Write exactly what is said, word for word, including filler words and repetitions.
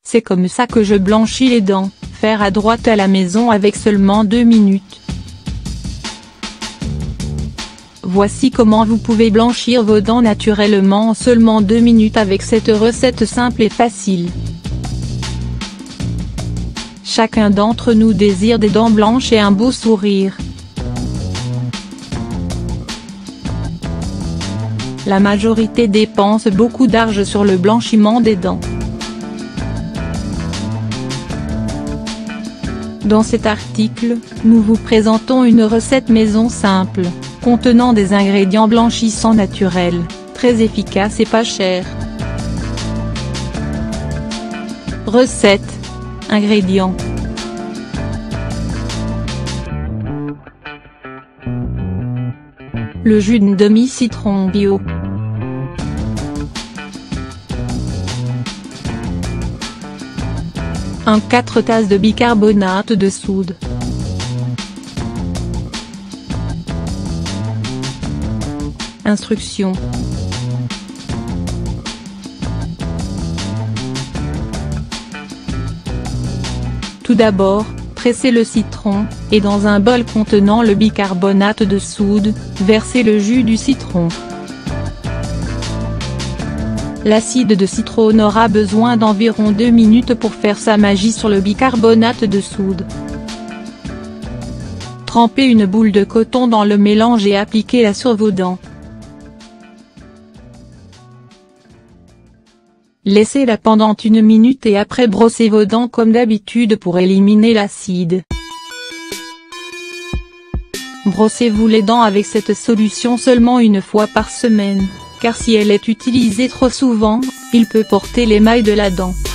C'est comme ça que je blanchis les dents, faire à droite à la maison avec seulement deux minutes. Voici comment vous pouvez blanchir vos dents naturellement en seulement deux minutes avec cette recette simple et facile. Chacun d'entre nous désire des dents blanches et un beau sourire. La majorité dépense beaucoup d'argent sur le blanchiment des dents. Dans cet article, nous vous présentons une recette maison simple, contenant des ingrédients blanchissants naturels, très efficaces et pas chers. Recette. Ingrédients. Le jus d'une demi-citron bio. Un quatre tasses de bicarbonate de soude. Instructions. Tout d'abord, pressez le citron, et dans un bol contenant le bicarbonate de soude, versez le jus du citron. L'acide de citron aura besoin d'environ deux minutes pour faire sa magie sur le bicarbonate de soude. Trempez une boule de coton dans le mélange et appliquez-la sur vos dents. Laissez-la pendant une minute et après brossez vos dents comme d'habitude pour éliminer l'acide. Brossez-vous les dents avec cette solution seulement une fois par semaine, car si elle est utilisée trop souvent, il peut porter l'émail de la dent.